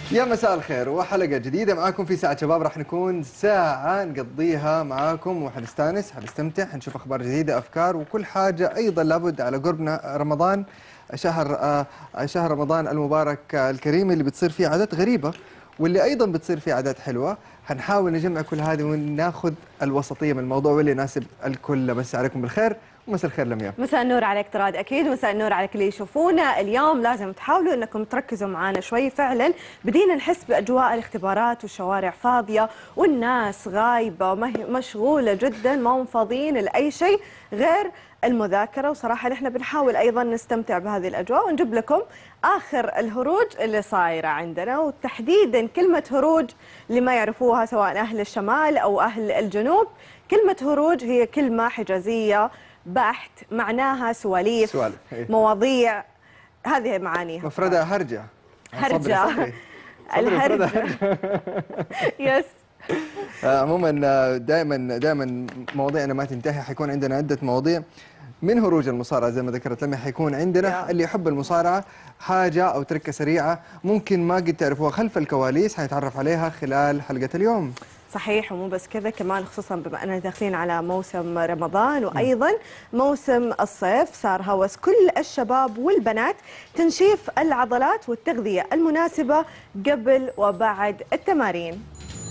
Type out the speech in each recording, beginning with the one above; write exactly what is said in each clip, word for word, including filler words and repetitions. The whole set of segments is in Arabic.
يا مساء الخير وحلقة جديدة معاكم في ساعة شباب. راح نكون ساعة نقضيها معاكم وحنستانس حنستمتع حنشوف أخبار جديدة أفكار وكل حاجة. أيضا لابد على قربنا رمضان، شهر آه، شهر رمضان المبارك الكريم اللي بتصير فيه عادات غريبة واللي أيضا بتصير فيه عادات حلوة. حنحاول نجمع كل هذه وناخذ الوسطية من الموضوع واللي يناسب الكل. بس عليكم بالخير ومساء الخير لمياء. مساء النور عليك تراد، اكيد مساء النور على كل اللي يشوفونا اليوم. لازم تحاولوا انكم تركزوا معنا شوي. فعلا بدينا نحس باجواء الاختبارات والشوارع فاضيه والناس غايبه مشغوله جدا، ما هم فاضيين لاي شيء غير المذاكره. وصراحه نحن بنحاول ايضا نستمتع بهذه الاجواء ونجيب لكم اخر الهروج اللي صايره عندنا، وتحديدا كلمه هروج اللي ما يعرفوها سواء اهل الشمال او اهل الجنوب. كلمه هروج هي كلمه حجازيه بحت، معناها سواليف سوالف. مواضيع، هذه معانيها. مفردها هرجة. هرجة الهرجة يس. عموما دائما دائما مواضيعنا ما تنتهي، حيكون عندنا عدة مواضيع من هروج المصارعة زي ما ذكرت لمي. حيكون عندنا اللي يحب المصارعة حاجة أو تركة سريعة ممكن ما قد تعرفوها خلف الكواليس، حنتعرف عليها خلال حلقة اليوم. صحيح، ومو بس كذا كمان، خصوصا بما أننا داخلين على موسم رمضان وأيضا موسم الصيف، صار هوس كل الشباب والبنات تنشيف العضلات والتغذية المناسبة قبل وبعد التمارين.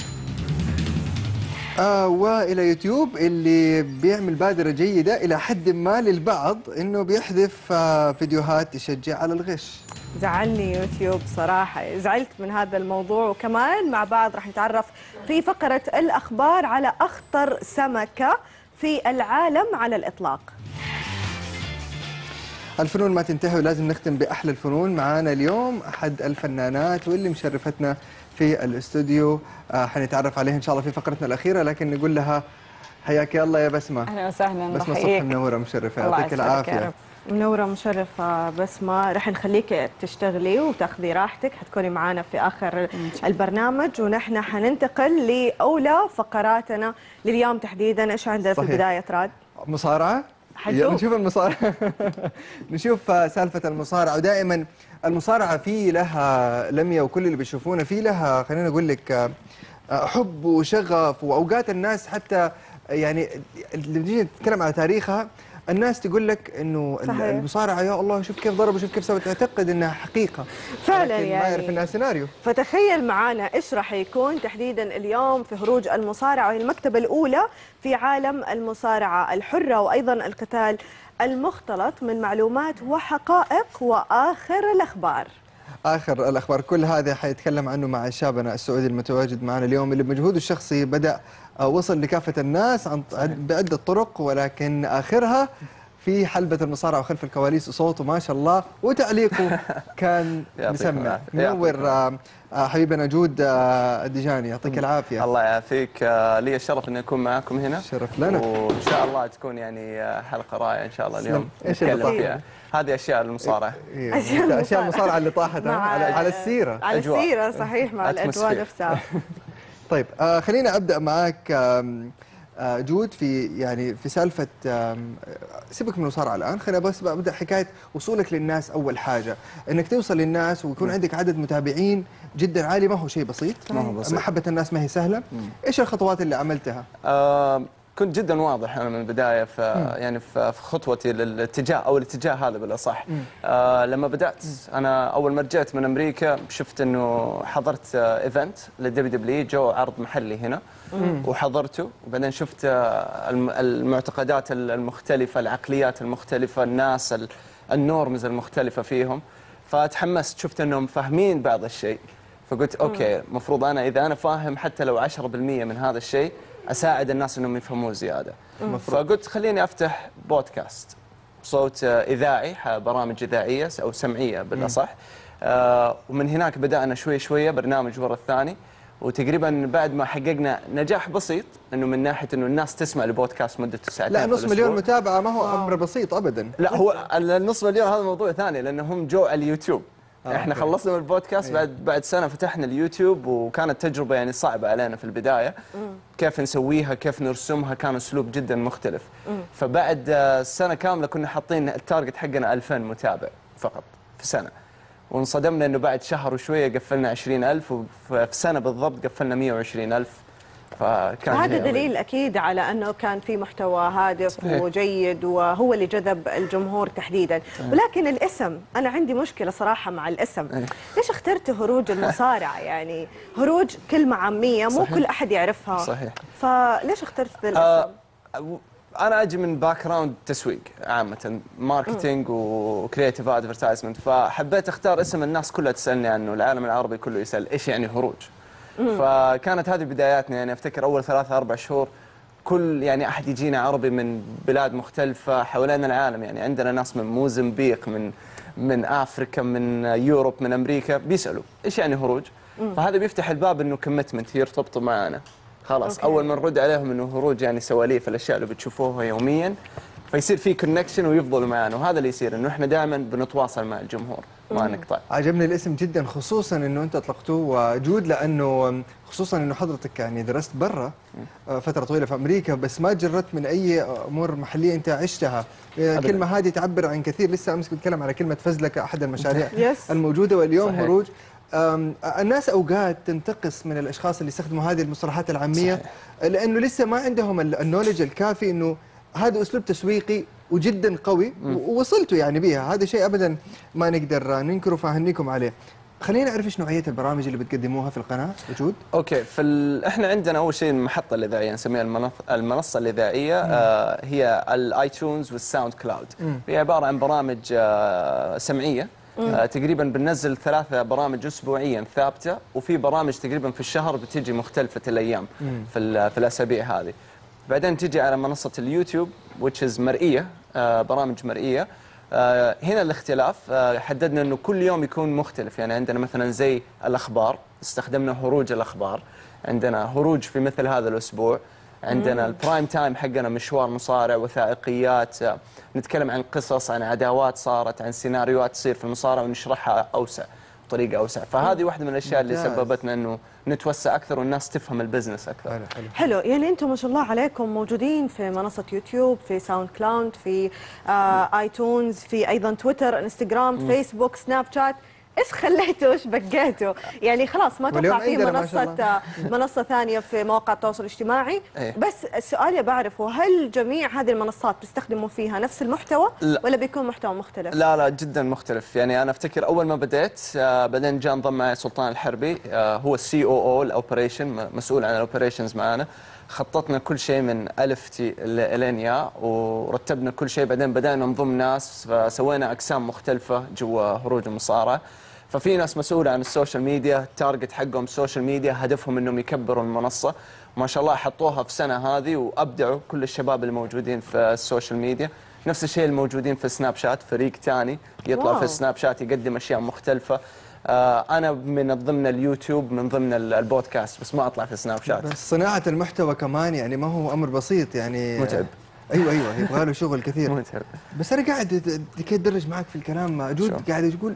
آه والى يوتيوب اللي بيعمل بادرة جيدة إلى حد ما للبعض إنه بيحذف آه فيديوهات تشجع على الغش. زعلني يوتيوب صراحة، زعلت من هذا الموضوع. وكمان مع بعض راح نتعرف في فقرة الأخبار على أخطر سمكة في العالم على الإطلاق. الفنون ما تنتهي ولازم نختم بأحلى الفنون. معانا اليوم أحد الفنانات واللي مشرفتنا في الاستوديو، آه حنتعرف عليها إن شاء الله في فقرتنا الأخيرة، لكن نقول لها حياك الله يا بسمة. أهلا وسهلا. بسمة صبح منورة مشرفة، يعطيك العافية. منورة مشرفة بسمة. رح نخليك تشتغلي وتاخذي راحتك، حتكوني معانا في آخر البرنامج، ونحن حننتقل لأولى فقراتنا لليوم تحديدا. إيش عندنا في البداية تراد؟ مصارعة؟ حنشوف نشوف المصارعة. نشوف سالفة المصارعة. ودائما المصارعة في لها لمية وكل اللي بيشوفونا في لها، خلينا نقول لك، حب وشغف. وأوقات الناس حتى يعني اللي بنيجي نتكلم على تاريخها الناس تقول لك انه المصارعه يا الله شوف كيف ضربوا شوف كيف سوت، تعتقد انها حقيقه فعلا يعني، ما يعرف انها سيناريو. فتخيل معانا ايش راح يكون تحديدا اليوم في هروج المصارعه، وهي المكتبه الاولى في عالم المصارعه الحره وايضا القتال المختلط من معلومات وحقائق واخر الاخبار. آخر الأخبار كل هذا حيتكلم عنه مع شابنا السعودي المتواجد معنا اليوم اللي بمجهوده الشخصي بدأ وصل لكافة الناس عن بعدة طرق، ولكن آخرها في حلبة المصارعة وخلف الكواليس، وصوته ما شاء الله وتعليقه كان مسمع. منور حبيبنا جود الدجاني، يعطيك العافية. الله يعافيك. لي الشرف اني اكون معاكم هنا. شرف لنا، وان شاء الله تكون يعني حلقة رائعة ان شاء الله اليوم. ايش اللي فيها؟ هذه اشياء المصارعة. اشياء المصارعة اللي طاحت على على السيرة. على السيرة صحيح، مع الاجواء نفسها. طيب آه خلينا ابدا معاك آه جود في يعني في سالفه سيبك من المصارعه الان. خلينا بس ابدا حكايه وصولك للناس. اول حاجه انك توصل للناس ويكون عندك عدد متابعين جدا عالي، ما هو شيء بسيط. ما هو بسيط. محبه الناس ما هي سهله. ايش الخطوات اللي عملتها؟ آه كنت جدا واضح انا من البدايه في يعني في خطوتي للاتجاه او الاتجاه هذا بالاصح. آه لما بدات انا اول ما رجعت من امريكا شفت انه حضرت ايفنت للدبليو دبليو، جو عرض محلي هنا وحضرته، وبعدين شفت المعتقدات المختلفه، العقليات المختلفه، الناس النورمز المختلفه فيهم، فتحمست. شفت انهم فاهمين بعض الشيء، فقلت اوكي المفروض انا اذا انا فاهم حتى لو عشرة بالمئة من هذا الشيء اساعد الناس انهم يفهمون زياده. فقلت خليني افتح بودكاست صوت اذاعي، برامج اذاعيه او سمعيه بالاصح. آه ومن هناك بدانا شوي شويه برنامج ورا الثاني، وتقريبا بعد ما حققنا نجاح بسيط انه من ناحيه انه الناس تسمع البودكاست مدته ساعتين. لا نص مليون متابعه ما هو امر بسيط ابدا. لا هو النص مليون هذا موضوع ثاني، لانهم جو على اليوتيوب. آه احنا أوكي. خلصنا من البودكاست بعد بعد سنه فتحنا اليوتيوب، وكانت تجربه يعني صعبه علينا في البدايه. مم. كيف نسويها كيف نرسمها كان اسلوب جدا مختلف. مم. فبعد سنه كامله كنا حاطين التارجت حقنا ألفين متابع فقط في سنه، وانصدمنا انه بعد شهر وشويه قفلنا عشرين ألف، وفي سنه بالضبط قفلنا مئة وعشرين ألف. فكان هذا دليل اكيد على انه كان في محتوى هادف صحيح. وجيد، وهو اللي جذب الجمهور تحديدا. ولكن الاسم، انا عندي مشكله صراحه مع الاسم. أيه. ليش اخترت هروج المصارعه؟ يعني هروج كلمه عاميه مو صحيح. كل احد يعرفها. صحيح. فليش اخترت ذا الاسم؟ آه انا اجي من باك جراوند تسويق عامه، ماركتينج وكرياتيف ادفرتايزمنت، فحبيت اختار اسم الناس كلها تسالني عنه، العالم العربي كله يسال ايش يعني هروج. فكانت هذه بداياتنا. يعني افتكر اول ثلاثة اربع شهور كل يعني احد يجينا عربي من بلاد مختلفه حوالين العالم، يعني عندنا ناس من موزمبيق، من من افريكا، من يوروب، من امريكا، بيسالوا ايش يعني هروج. فهذا بيفتح الباب انه كوميتمنت يرتبطوا معنا. خلاص أوكي. اول ما نرد عليهم انه هروج يعني سواليف، الاشياء اللي بتشوفوها يوميا، فيصير في كونكشن ويفضلوا معنا. وهذا اللي يصير انه احنا دائما بنتواصل مع الجمهور ما نقطع. عجبني الاسم جدا، خصوصا انه انت اطلقتوه وجود، لانه خصوصا انه حضرتك يعني درست برا فتره طويله في امريكا، بس ما جرت من اي امور محليه انت عشتها. الكلمه هذه تعبر عن كثير. لسه امس كنت اتكلم على كلمه فزلكه، احد المشاريع الموجوده، واليوم صحيح. هروج. الناس اوقات تنتقص من الاشخاص اللي يستخدموا هذه المصطلحات العاميه صحيح. لانه لسه ما عندهم النولج الكافي انه هذا اسلوب تسويقي وجدا قوي، ووصلتوا يعني بيها. هذا شيء ابدا ما نقدر ننكره، فاهنيكم عليه. خلينا نعرف ايش نوعيه البرامج اللي بتقدموها في القناه وجود. اوكي، في ال... احنا عندنا اول شيء المحطه الاذاعيه، نسميها المنص... المنصه الاذاعيه. آه هي الايتونز والساوند كلاود. هي عباره عن برامج آه سمعيه. آه تقريبا بننزل ثلاثة برامج اسبوعيا ثابته، وفي برامج تقريبا في الشهر بتجي مختلفه الايام في ال... في الاسابيع هذه. بعدين تجي على منصه اليوتيوب which is مرئيه، آه برامج مرئيه. آه هنا الاختلاف، آه حددنا انه كل يوم يكون مختلف. يعني عندنا مثلا زي الاخبار، استخدمنا هروج الاخبار. عندنا هروج في مثل هذا الاسبوع. عندنا البرايم تايم حقنا مشوار مصارع، وثائقيات، آه نتكلم عن قصص، عن عداوات صارت، عن سيناريوهات تصير في المصارعه ونشرحها اوسع، بطريقه اوسع. فهذه واحده من الاشياء اللي سببتنا انه نتوسع اكثر والناس تفهم البزنس اكثر. حلو, حلو. حلو. يعني انتم ما شاء الله عليكم موجودين في منصه يوتيوب، في ساوند كلاود، في آه ايتونز، في ايضا تويتر، انستغرام، فيسبوك، سناب شات. ايش خليته ايش بقيته؟ يعني خلاص ما توقع في منصه منصه ثانيه في مواقع التواصل الاجتماعي. ايه. بس السؤال اللي بعرفه، هل جميع هذه المنصات بتستخدموا فيها نفس المحتوى لا. ولا بيكون محتوى مختلف؟ لا لا جدا مختلف. يعني انا افتكر اول ما بديت آه بعدين جاء انضم معي سلطان الحربي، آه هو السي او او الاوبريشن، مسؤول عن الاوبريشنز معنا. خططنا كل شيء من الف تي لين ياء، ورتبنا كل شيء. بعدين بدأنا نضم ناس، فسوينا اقسام مختلفه جوا هروج المصارعه. ففي ناس مسؤولة عن السوشيال ميديا، التارجت حقهم السوشيال ميديا، هدفهم انهم يكبروا المنصة. ما شاء الله حطوها في سنة هذه وابدعوا كل الشباب اللي موجودين في السوشيال ميديا. نفس الشيء الموجودين في سناب شات، فريق ثاني يطلع واو. في السناب شات يقدم اشياء مختلفة. آه انا من ضمن اليوتيوب، من ضمن البودكاست، بس ما اطلع في سناب شات. بس صناعة المحتوى كمان يعني ما هو امر بسيط يعني. متعب. ايوه ايوه يبغى له شغل كثير. متعب. بس انا قاعد اتدرج معك في الكلام جود، قاعد تقول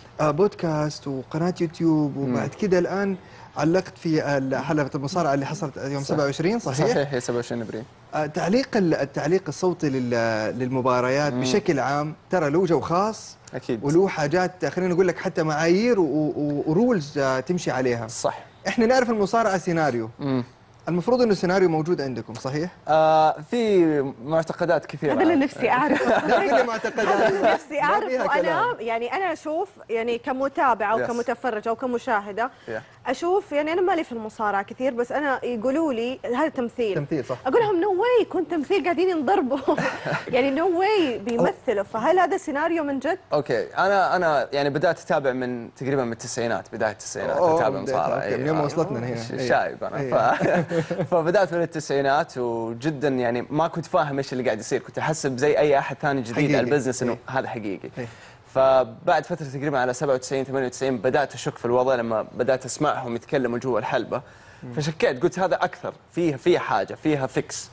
بودكاست وقناة يوتيوب، وبعد كده الآن علقت في حلقة المصارعة اللي حصلت يوم سبعة وعشرين صحيح؟ صحيح، هي سبعة وعشرين ابريل. تعليق التعليق الصوتي للمباريات مم. بشكل عام ترى له جو خاص أكيد، وله حاجات خلينا نقول لك حتى معايير ورولز تمشي عليها. صح. احنا نعرف المصارعة سيناريو. مم. المفروض انه السيناريو موجود عندكم صحيح؟ آه في معتقدات كثيره. هذا اللي نفسي اعرفه. لا معتقدات نفسي اعرفه. انا يعني انا اشوف يعني كمتابعه او كمتفرجه او كمشاهده اشوف، يعني انا مالي في المصارعه كثير، بس انا يقولوا لي هذا تمثيل. تمثيل صح. اقول لهم نو واي يكون تمثيل، قاعدين ينضربوا. يعني نو واي بيمثلوا. فهل هذا سيناريو من جد؟ اوكي، انا انا يعني بدات اتابع من تقريبا من التسعينات، بدايه التسعينات اتابع مصارعه. من يوم وصلتنا هنا شايب انا. فبدات من التسعينات، وجدا يعني ما كنت فاهم ايش اللي قاعد يصير. كنت احسب زي اي احد ثاني جديد على البزنس انه هذا حقيقي. فبعد فتره تقريبا على سبعة وتسعين ثمانية وتسعين بدات اشك في الوضع لما بدات اسمعهم يتكلموا جوا الحلبه. فشكيت، قلت هذا اكثر فيها فيها حاجه، فيها فيكس.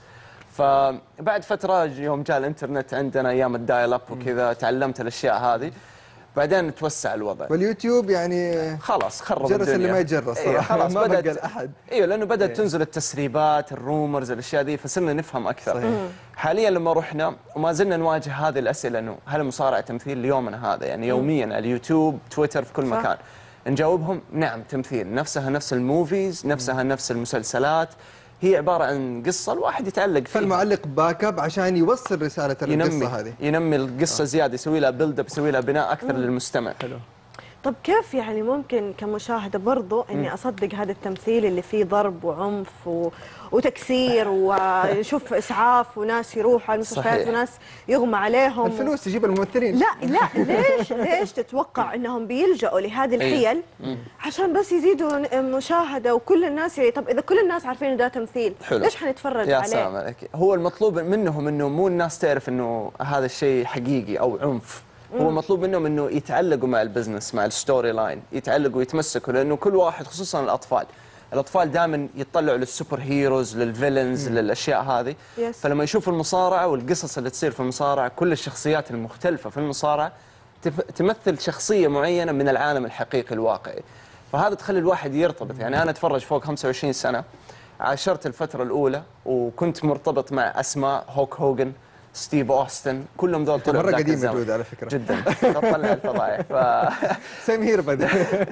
فبعد فتره يوم جاء الانترنت عندنا ايام الدايل اب وكذا، تعلمت الاشياء هذه. بعدين توسع الوضع. واليوتيوب يعني خلاص خرب الدنيا. جرس اللي ما يجرس صراحه. إيه خلاص ما بدأت بقى احد. ايوه، لانه بدات إيه. تنزل التسريبات، الرومرز، الاشياء دي، فصرنا نفهم اكثر. صحيح. حاليا لما رحنا وما زلنا نواجه هذه الاسئله، انه هل المصارعه تمثيل ليومنا هذا؟ يعني يوميا على اليوتيوب، تويتر، في كل صح. مكان نجاوبهم نعم تمثيل، نفسها نفس الموفيز، نفسها نفس المسلسلات، هي عباره عن قصه الواحد يتعلق فيها. فالمعلق باك اب عشان يوصل رساله ينمي القصه هذه، ينمي القصه زياده، يسوي لها بيلد اب، يسوي لها بناء اكثر للمستمع. حلو. طب كيف يعني ممكن كمشاهدة برضو إني أصدق هذا التمثيل اللي فيه ضرب وعنف و... وتكسير ونشوف إسعاف وناس يروحوا على المستشفيات صحيح. وناس يغمى عليهم؟ الفلوس تجيب الممثلين. لا لا، ليش ليش تتوقع إنهم بيلجأوا لهذه الحيل عشان بس يزيدوا مشاهدة وكل الناس يعني؟ طب إذا كل الناس عارفين إنه ده تمثيل، حلو. ليش حنتفرج يا عليه؟ سلام عليك. هو المطلوب منهم انه مو الناس تعرف انه هذا الشيء حقيقي او عنف، هو مطلوب منهم انه يتعلقوا مع البزنس، مع الستوري لاين، يتعلقوا ويتمسكوا، لانه كل واحد خصوصا الاطفال الاطفال دائما يتطلعوا للسوبر هيروز، للفيلنز، للاشياء هذه. Yes. فلما يشوفوا المصارعه والقصص اللي تصير في المصارعه، كل الشخصيات المختلفه في المصارعه تف... تمثل شخصيه معينه من العالم الحقيقي الواقعي، فهذا تخلي الواحد يرتبط. يعني انا اتفرج فوق خمسة وعشرين سنه، عاشرت الفتره الاولى وكنت مرتبط مع اسماء هوك هوجن، ستيف اوستن، كلهم ذول طلعوا مره بذاك قديم الزمن. موجود على فكره جدا تطلع الفضايح. ف... سيم هير بدأ.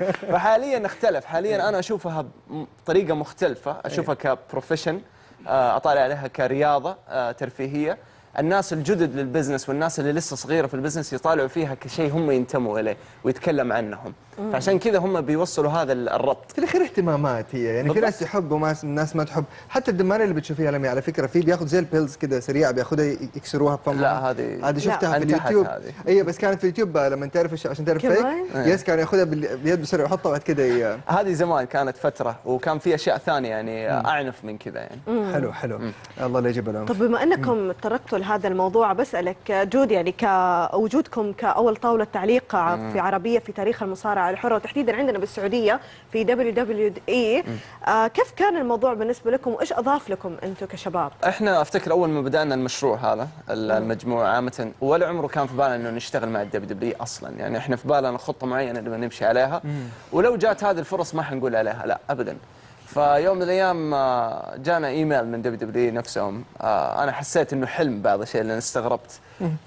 فحاليا اختلف، حاليا انا اشوفها بطريقه مختلفه، اشوفها كبروفيشن، اطالع عليها كرياضه ترفيهيه. الناس الجدد للبزنس والناس اللي لسه صغيره في البزنس يطالعوا فيها كشيء هم ينتموا اليه ويتكلم عنهم، فعشان كذا هم بيوصلوا هذا الربط. في الاخير اهتمامات هي، يعني في بالضبط. ناس يحبوا وناس ناس ما تحب. حتى الدمانه اللي بتشوفيها لمي على فكره في بياخذ زي البيلز كذا سريعه بياخذها يكسروها بفمهم. لا هذه هذه شفتها في انتحت اليوتيوب. هذه. اي بس كانت في اليوتيوب لما تعرف إيش- عشان تعرف فيك. كمان؟ يس كان ياخذها بال- بيد بسرعه يحطها بعد كذا ي- هذه زمان كانت فتره، وكان في اشياء ثانيه يعني اعنف من كذا يعني. حلو حلو. الله لا يجيب العنف. طب بما انكم تطرقتوا لهذا الموضوع، بسالك جود، يعني كوجودكم كاول طاوله تعليق في عربيه في تاريخ المصارعه الحره، وتحديدا عندنا بالسعوديه في دبليو دبليو اي، آه كيف كان الموضوع بالنسبه لكم وايش اضاف لكم انتم كشباب؟ احنا افتكر اول ما بدانا المشروع هذا المجموعه عامه، ولا عمره كان في بالنا انه نشتغل مع الدبليو دبليو اي اصلا، يعني احنا في بالنا خطه معينه نبغى نمشي عليها، ولو جات هذه الفرص ما حنقول عليها لا ابدا. فيوم من الايام آه، جانا ايميل من دبليو دبليو اي نفسهم، آه، انا حسيت انه حلم بعض الشيء لان استغربت.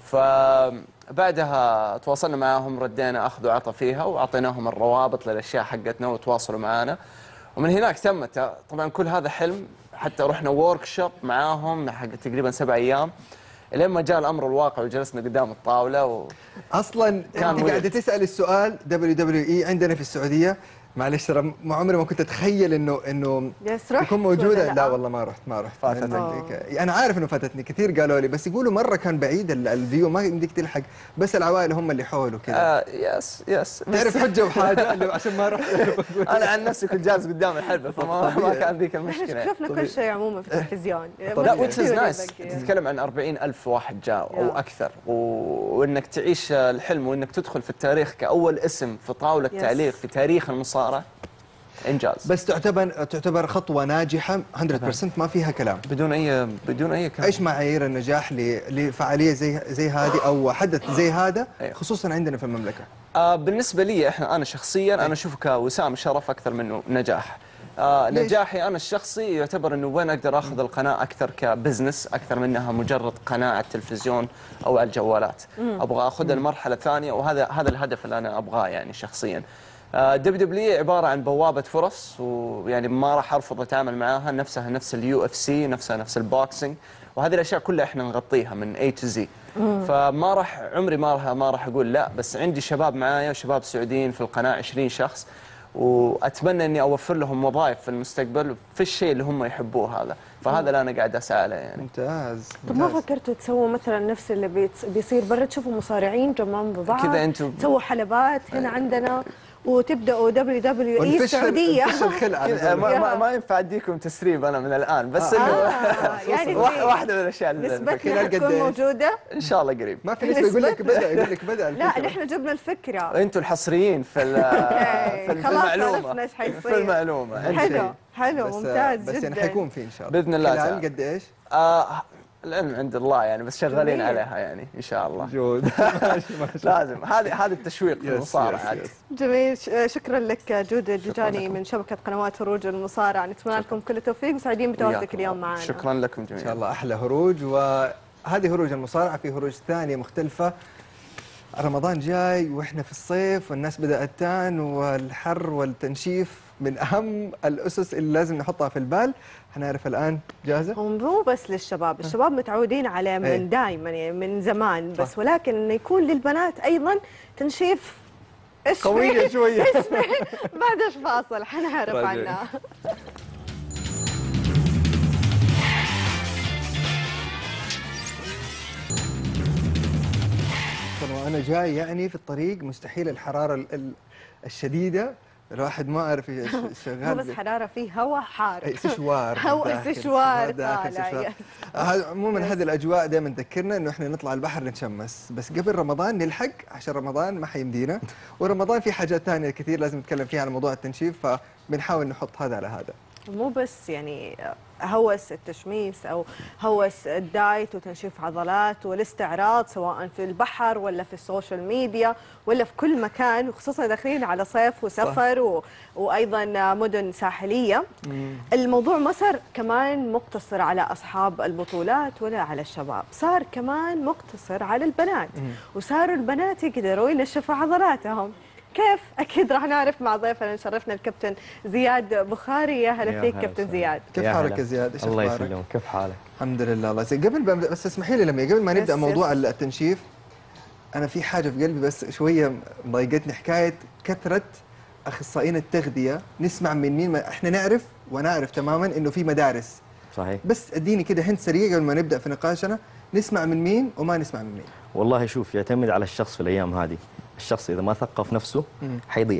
فبعدها تواصلنا معاهم، ردينا اخذ وعطى فيها، واعطيناهم الروابط للاشياء حقتنا وتواصلوا معنا، ومن هناك تمت. طبعا كل هذا حلم، حتى رحنا ورك شوب معاهم حق تقريبا سبع ايام لين ما جاء الامر الواقع وجلسنا قدام الطاوله و... اصلا انت قاعده تسال السؤال دبليو دبليو اي عندنا في السعوديه. معلش ترى ما عمري ما كنت اتخيل انه انه يس رحت تكون ولا موجوده. لا؟ لا والله ما رحت ما رحت فاتتك. عندك- انا عارف انه فاتتني كثير قالوا لي، بس يقولوا مره كان بعيد ال- الفيو ما يمديك تلحق، بس العوائل هم اللي حوله كذا. آه يس يس بس تعرف حجه وحاجه اللي عشان ما رحت. انا عن نفسي كنت جالس قدام الحلبه، فما ما كان ذيك المشكله. احنا شفنا كل شيء عموما في التلفزيون. لا وتش از نايس، تتكلم عن أربعين ألف واحد جاء او يا. اكثر، و... وانك تعيش الحلم وانك تدخل في التاريخ كاول اسم في طاوله يس. تعليق في تاريخ المصارعه، انجاز. بس تعتبر تعتبر خطوه ناجحه مية بالمية ما فيها كلام. بدون اي بدون اي كلام. ايش معايير النجاح ل- لفعاليه زي زي هذه او حدث زي هذا أيوه. خصوصا عندنا في المملكه؟ آه بالنسبه لي احنا انا شخصيا انا اشوف كوسام شرف اكثر منه نجاح. آه ليش؟ نجاحي انا الشخصي يعتبر انه وين اقدر اخذ القناه اكثر كبزنس اكثر منها مجرد قناه على التلفزيون او على الجوالات. ابغى اخذها المرحله الثانيه، وهذا هذا الهدف اللي انا ابغاه يعني شخصيا. دبليو دبليو عباره عن بوابه فرص، ويعني ما راح ارفض اتعامل معاها، نفسها نفس اليو اف سي، نفسها نفس البوكسينج، وهذه الاشياء كلها احنا نغطيها من اي تو زي. فما راح عمري ما راح ما راح اقول لا، بس عندي شباب معايا وشباب سعوديين في القناه عشرين شخص، واتمنى اني اوفر لهم وظائف في المستقبل في الشيء اللي هم يحبوه هذا، فهذا اللي انا قاعد اسعى له يعني. ممتاز. طب ما ممتاز. فكرتوا تسووا مثلا نفس اللي بيت- بيصير برا، تشوفوا مصارعين جنبهم ببعض كذا أنتوا- تسووا حلبات هنا عندنا وتبداوا دبليو دبليو اي ونفش- السعوديه؟ نفش الخلع على كذا ما, قولك. ما, ما ينفع اديكم تسريب انا من الان، بس آه. انه آه، يعني واحد- في واحده من الاشياء اللي نسبتنا خلال حتكون قد إيش؟ موجوده. ان شاء الله قريب. ما في نسبه يقول لك بدا يقول لك بدا لا الفكرة. نحن جبنا الفكره. انتم الحصريين في ال- في ال- في خلاص المعلومه عرفنا إيش حيصير. في المعلومه أهم حلو شيء. حلو بس ممتاز بس جدا. يعني حيكون في ان شاء الله بإذن الله خلال تعالى. قد ايش؟ آه العلم عند الله يعني، بس شغالين جميل. عليها يعني ان شاء الله. جود ماشي ماشي. لازم هذه هذا التشويق في يس، المصارعه. يس، يس. جميل، ش- شكرا لك جود الجوجاني من شبكه قنوات هروج المصارعه، نتمنى لكم كل التوفيق وسعيدين بتواجدك وياكم. اليوم معنا. شكرا لكم ان شاء جميعا. الله احلى هروج، و هذه هروج المصارعه، في هروج ثانيه مختلفه. رمضان جاي واحنا في الصيف والناس بدأت تان، والحر والتنشيف من اهم الاسس اللي لازم نحطها في البال. حنعرف الان. جاهزه؟ هو مو بس للشباب، الشباب متعودين عليه أي. من دائما يعني من زمان، بس صح. ولكن انه يكون للبنات ايضا تنشيف ايش قوية فيه؟ شوية. ايش فيه؟ بعد ايش فاصل حنعرف راجع. عنها. وانا جاي يعني في الطريق مستحيل الحراره ال- ال- الشديده، الواحد ما عارف ايش مو شغال. بس حراره، فيه هواء حار. أي سشوار هواء داخل، سشوار داخل طالع، سشوار. يس. هذا عموما هذه الاجواء دائما تذكرنا انه احنا نطلع البحر نتشمس، بس قبل رمضان نلحق عشان رمضان ما حيمدينا، ورمضان في حاجات ثانيه كثير لازم نتكلم فيها على موضوع التنشيف، فبنحاول نحط هذا على هذا. مو بس يعني هوس التشميس او هوس الدايت وتنشيف عضلات والاستعراض، سواء في البحر ولا في السوشيال ميديا ولا في كل مكان، وخصوصا داخلين على صيف وسفر و... وايضا مدن ساحليه. الموضوع ما صار كمان مقتصر على اصحاب البطولات ولا على الشباب، صار كمان مقتصر على البنات، وصاروا البنات يقدروا ينشفوا عضلاتهم. كيف؟ اكيد راح نعرف مع ضيفنا شرفنا الكابتن زياد بخاري. يا هلا يا فيك هلا كابتن وسهلا. زياد. كيف يا حالك هلا. يا زياد؟ ايش الله اخبارك؟ يسلمك، كيف حالك؟ الحمد لله الله يسلمك. قبل ما بس اسمحي لي لما قبل ما نبدا يس موضوع يس. التنشيف، انا في حاجه في قلبي بس شويه مضايقتني، حكايه كثره اخصائيين التغذيه. نسمع من مين؟ ما احنا نعرف ونعرف تماما انه في مدارس، صحيح. بس اديني كده هنت سريع قبل ما نبدا في نقاشنا، نسمع من مين وما نسمع من مين؟ والله شوف، يعتمد على الشخص في الايام هذه. الشخص اذا ما ثقف نفسه مم. حيضيع،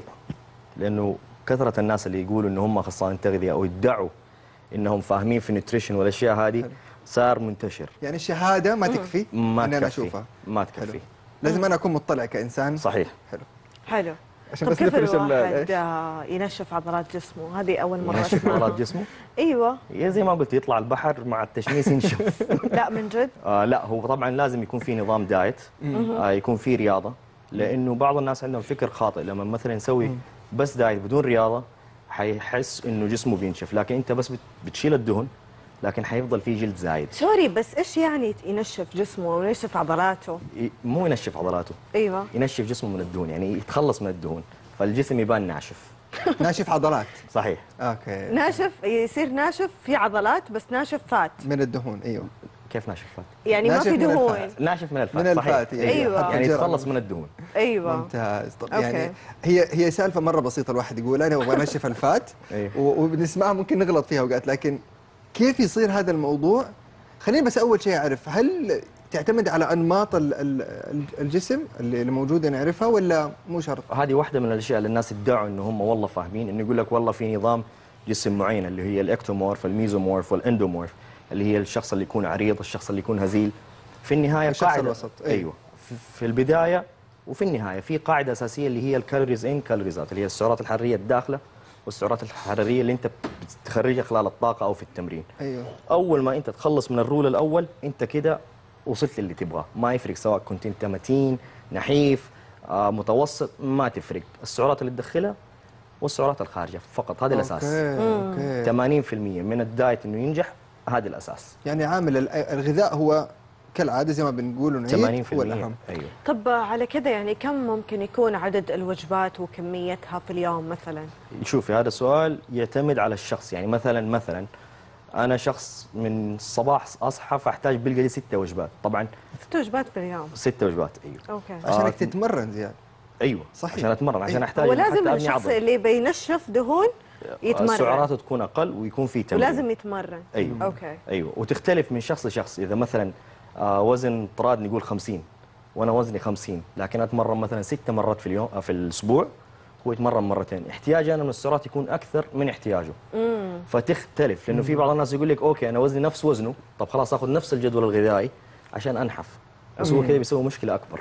لانه كثره الناس اللي يقولوا ان هم اخصائيين تغذيه او يدعوا انهم فاهمين في النيوتريشن والاشياء هذه صار منتشر. يعني الشهاده ما تكفي ما اني انا تكفي اشوفها، ما تكفي. لازم انا اكون مطلع كانسان. صحيح. حلو. حلو. عشان طب بس كيف نفرش ال- الواحد إيش؟ آه، ينشف عضلات جسمه؟ هذه اول مره ينشف أسمعها. عضلات جسمه. ايوه. يا زي ما قلت، يطلع البحر مع التشميس ينشف. لا من جد. آه لا، هو طبعا لازم يكون في نظام دايت، آه يكون في رياضه، لانه بعض الناس عندهم فكر خاطئ لما مثلا يسوي بس دايت بدون رياضه حيحس انه جسمه بينشف، لكن انت بس بت- بتشيل الدهن لكن حيفضل فيه جلد زايد. سوري، بس ايش يعني ينشف جسمه وينشف عضلاته؟ ي- مو ينشف عضلاته، ايوه. ينشف جسمه من الدهون، يعني يتخلص من الدهون فالجسم يبان ناشف. ناشف عضلات. صحيح. اوكي. ناشف، يصير ناشف في عضلات بس ناشف فات، من الدهون. ايوه. كيف ناشف فات؟ يعني ما ناشف في من دهون. الفات. ناشف من الفات. من صحيح. الفات. أيوة. يعني الجرم. يتخلص من الدهون. ايوه. ممتاز. طب أوكي. يعني هي هي سالفه مره بسيطه الواحد يقول انا ابغى انشف الفات، أيوه. و- وبنسمعها ممكن نغلط فيها اوقات، لكن كيف يصير هذا الموضوع؟ خليني بس اول شيء اعرف، هل تعتمد على انماط ال- ال- الجسم اللي اللي موجوده نعرفها ولا مو شرط؟ هذه واحده من الاشياء اللي الناس يدعوا انه هم والله فاهمين، انه يقول لك والله في نظام جسم معين اللي هي الاكتومورف، الميزومورف، والاندومورف، اللي هي الشخص اللي يكون عريض، الشخص اللي يكون هزيل. في النهايه الشخص قاعده الوسط. أيوه. ايوه في- في البدايه وفي النهايه في قاعده اساسيه اللي هي الكالوريز ان كالوريز اوت، اللي هي السعرات الحراريه الداخله والسعرات الحراريه اللي انت بتخرجها خلال الطاقه او في التمرين. ايوه. اول ما انت تخلص من الرول الاول انت كده وصلت للي تبغاه، ما يفرق سواء كنت انت متين، نحيف، آه، متوسط، ما تفرق. السعرات اللي تدخلها والسعرات الخارجه فقط، هذا الاساس. اوكي اوكي. ثمانين بالمئة من الدايت انه ينجح، هذا الاساس. يعني عامل ال- الغذاء هو كالعاده زي ما بنقول ونعيد ثمانين هو بالمئة. الاهم. ايوه. طب على كذا يعني كم ممكن يكون عدد الوجبات وكميتها في اليوم مثلا؟ شوفي، هذا السؤال يعتمد على الشخص. يعني مثلا مثلا انا شخص من الصباح اصحى فاحتاج بالقليل ستة وجبات، طبعا ست وجبات في اليوم. ستة وجبات. ايوه. اوكي. عشانك آه. تتمرن زياد. ايوه صحيح. عشان اتمرن، عشان أيوة. احتاج هو لازم حتى أبني الشخص عضل. اللي بينشف دهون يتمرن، سعراته تكون اقل ويكون في تمرين. ولازم يتمرن. ايوه. اوكي. ايوه، وتختلف من شخص لشخص. اذا مثلا آه وزن طراد نقول خمسين وانا وزني خمسين، لكن اتمرن مثلا ست مرات في اليوم آه في الاسبوع، هو يتمرن مرتين، احتياجي انا من السعرات يكون اكثر من احتياجه. امم فتختلف، لانه في بعض الناس يقول لك اوكي انا وزني نفس وزنه، طب خلاص اخذ نفس الجدول الغذائي عشان انحف، بس هو كذا بيسوي مشكله اكبر.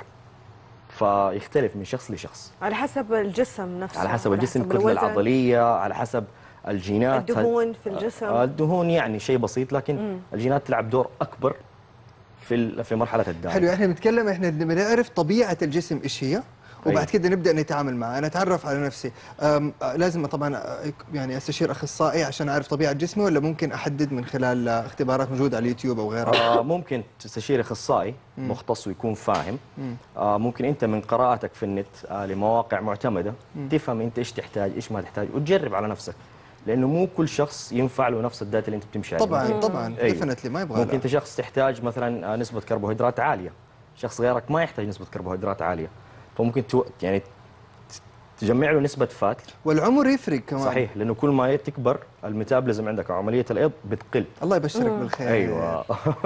فيختلف من شخص لشخص، على حسب الجسم نفسه، على حسب الجسم، الكتله الوزن، العضليه، على حسب الجينات. الدهون في الجسم. آه، الدهون يعني شيء بسيط، لكن مم. الجينات تلعب دور اكبر في ال- في مرحله الدايت. حلو، احنا بنتكلم احنا بنعرف طبيعه الجسم ايش هي، وبعد أيوة. كده نبدا نتعامل معه، انا اتعرف على نفسي. أم، آه، لازم طبعا آه، يعني استشير اخصائي عشان اعرف طبيعه جسمي، ولا ممكن احدد من خلال آه، اختبارات موجوده على اليوتيوب او غيرها؟ آه ممكن تستشير اخصائي مختص ويكون فاهم. آه ممكن انت من قراءتك في النت آه لمواقع معتمده تفهم انت ايش تحتاج ايش ما تحتاج وتجرب على نفسك، لانه مو كل شخص ينفع له نفس الدايت اللي انت بتمشي عليه. طبعا طبعا أيوة. ديفنتلي ما يبغى ممكن لا. انت شخص تحتاج مثلا آه، نسبه كربوهيدرات عاليه، شخص غيرك ما يحتاج نسبه كربوهيدرات عاليه، فممكن تو... يعني تجمع له نسبه فات. والعمر يفرق كمان. صحيح، لانه كل ما تكبر الميتابوليزم عندك او عمليه الايض بتقل. الله يبشرك بالخير. ايوه.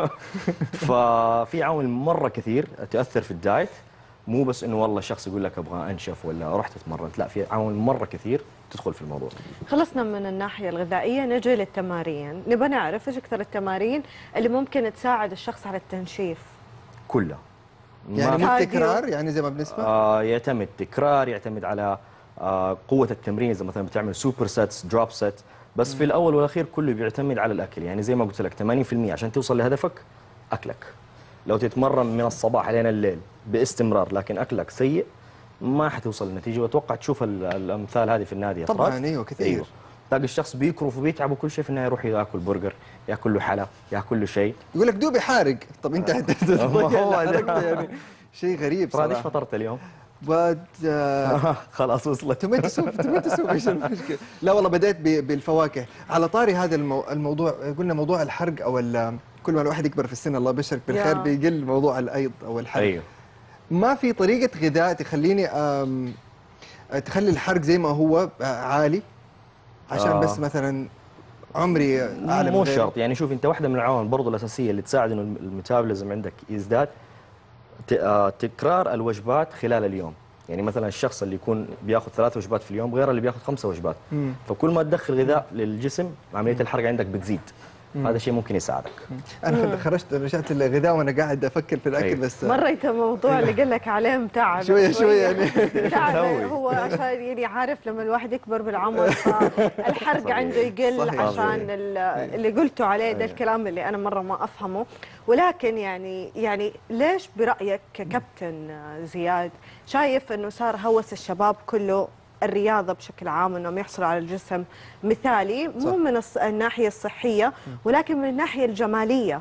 ففي عوامل مره كثير تاثر في الدايت، مو بس انه والله شخص يقول لك ابغى انشف ولا رحت اتمرنت، لا، في عوامل مره كثير تدخل في الموضوع. خلصنا من الناحية الغذائية، نجي للتمارين. نبغى نعرف ايش أكثر التمارين اللي ممكن تساعد الشخص على التنشيف؟ كلها. يعني ما مو كارديو. تكرار يعني زي ما بنسمع؟ آه يعتمد تكرار، يعتمد على آه قوه التمرين، اذا مثلا بتعمل سوبر سيتس دروب سيت، بس في الاول والاخير كله بيعتمد على الاكل. يعني زي ما قلت لك ثمانين بالمئة عشان توصل لهدفك اكلك. لو تتمرن من الصباح لين الليل باستمرار لكن اكلك سيء ما حتوصل للنتيجه، واتوقع تشوف ال- الامثال هذه في النادي. طبعاً، أفراد. أيوة، كثير. ايوه، تلاقي الشخص بيكرف وبيتعب وكل شيء في النهايه يروح ياكل برجر، ياكل له حلا، ياكل له شيء. يقول لك دوبي حارق. طب انت ما هو ده. يعني شيء غريب فراد ايش صراحه. فطرت اليوم؟ بعد آه، خلاص وصلت. توميتو سوب. توميتو سوب ايش المشكله؟ لا والله بديت ب- بالفواكه. على طاري هذا المو... الموضوع، قلنا موضوع الحرق او ال... كل ما الواحد يكبر في السن الله يبشرك بالخير يا. بيقل موضوع الايض او الحرق. ايوه. ما في طريقه غذاء تخليني أم... تخلي الحرق زي ما هو آه، عالي عشان آه. بس مثلا عمري اعلى من مو غيري؟ شرط. يعني شوف انت، واحده من العوامل برضو الاساسيه اللي تساعد انه الميتابوليزم عندك يزداد ت- آه، تكرار الوجبات خلال اليوم. يعني مثلا الشخص اللي يكون بياخذ ثلاث وجبات في اليوم غير اللي بياخذ خمسة وجبات، مم. فكل ما تدخل غذاء للجسم عمليه الحرق عندك بتزيد. هذا شيء ممكن يساعدك. انا خرجت رجعت الغذاء وانا قاعد افكر في الاكل. أيوة. بس مريت الموضوع اللي قال لك عليه متعب شوية شوية يعني. تعب. سوي. هو عشان يعني عارف لما الواحد يكبر بالعمر فالحرق صحيح. عنده يقل. صحيح. عشان ال- اللي قلته عليه ده أيوة. الكلام اللي انا مره ما افهمه. ولكن يعني يعني ليش برايك ككابتن زياد شايف انه صار هوس الشباب كله الرياضه بشكل عام انهم يحصلوا على الجسم مثالي، مو صح. من الص- الناحيه الصحيه ولكن من الناحيه الجماليه،